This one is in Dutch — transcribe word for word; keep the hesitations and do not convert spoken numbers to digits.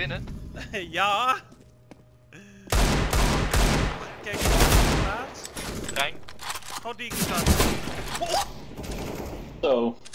winnen? Ja! Kijk, de plaats. Trein. Gewoon die kant. Zo.